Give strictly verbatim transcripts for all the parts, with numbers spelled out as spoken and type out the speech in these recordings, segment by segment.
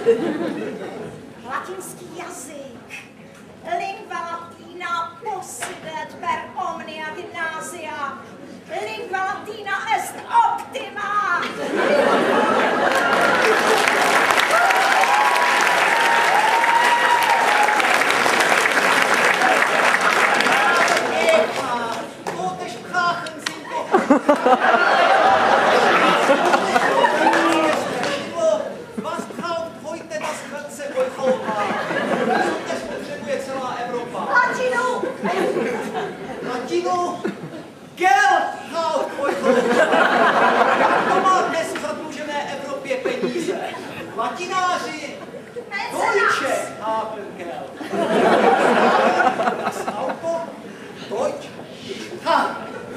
Latinský jazyk. Lingua latina possidet per omnia gymnasia. Lingua latina est optima. Was braucht heute das ganze Europa? Das potřebuje celá Evropa. Latinu! Latinu? Geld braucht Europa. Kdo má dnes v zadlužené Evropě peníze? Latináři? Deutsche haben Geld. Das Auto? Deutsch? Ha!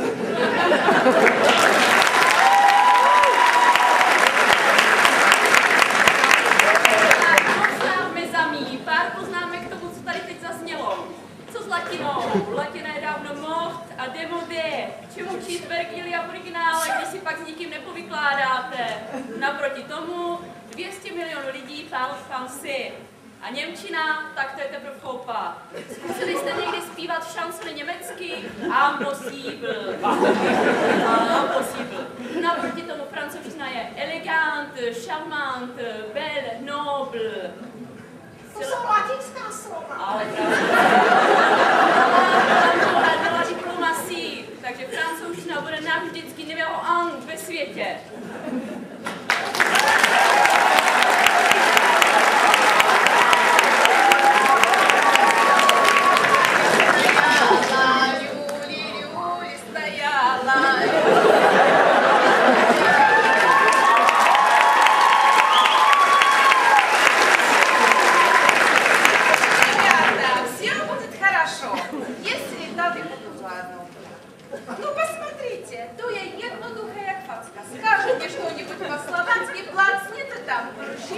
Latina je dávno moht a demodé. Čemu číst Vergilia v originále, když si pak s nikým nepovykládáte. Naproti tomu dvě stě milionů lidí parle français. A němčina, tak to je teprve choupa. Zkusili jste někdy zpívat šansony německy? Impossible. Impossible. Naproti tomu francouzština je elegante, charmante, belle, noble. To jsou latinská slova. Ale byla diplomací, takže francouzština bude navždycky numéro un ve světě. Ну, посмотрите, то я jednoduché jak facka. Скажете что-нибудь по-славянски, плацните там,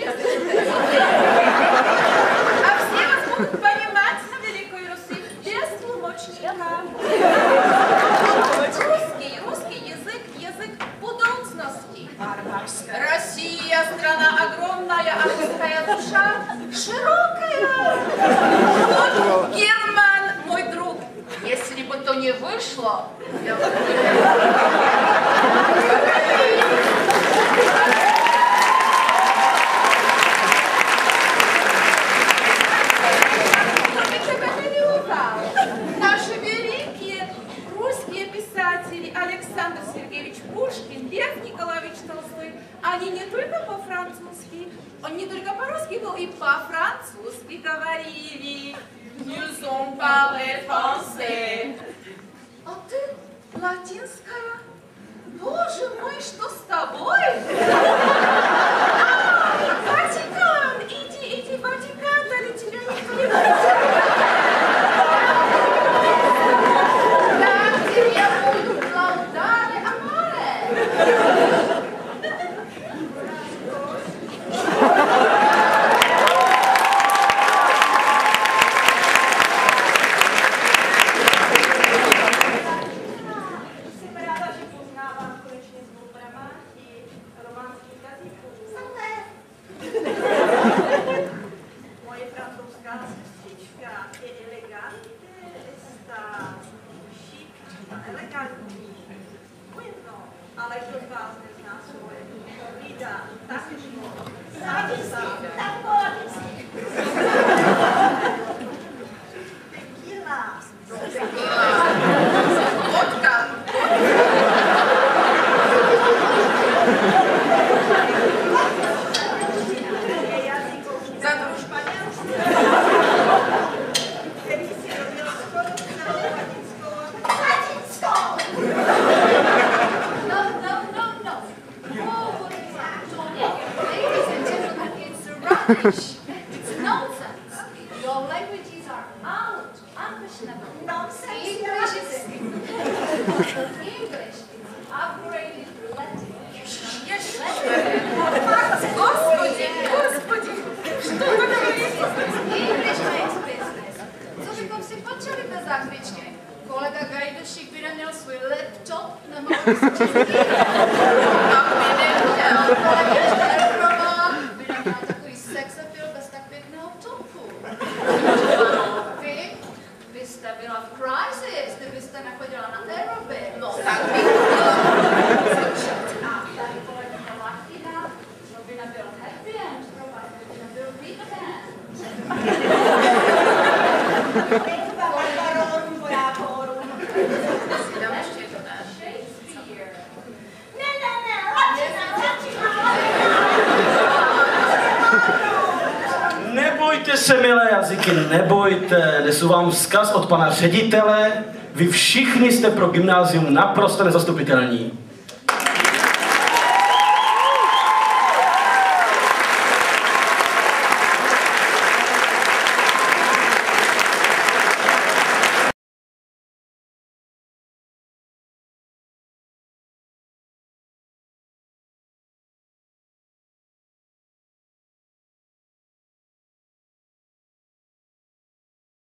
а все вас будут понимать на Великой Руси без тлумачника. Русский, русский язык, язык будущности. Россия страна огромная, а русская душа широкая. Вот Герман, мой друг. Если бы то не вышло, я бы... Наши великие русские писатели Александр Сергеевич Пушкин, Лев Николаевич Толстой, они не только по-французски, он не только по-русски, но и по-французски говорили. Ils ont parlé français. А ты латинская? Боже мой, что с тобой? Ватикан! Иди, иди, Ватикан, дали тебя никто не будет. Там, где я буду плавдали аморе. It's nonsense. Your languages are out, unfashionable. Nonsense. English is English is upgraded Latin. Yes. Господи, Господи, что вы говорите? English makes business. Co bychom si počali bez angličky? Kolega Gajdušík by neměl svůj laptop, nemohl si český. A by neměl kolega Šterkrova, by neměl takový sex se, milé jazyky, nebojte, nesu vám vzkaz od pana ředitele. Vy všichni jste pro gymnázium naprosto nezastupitelní.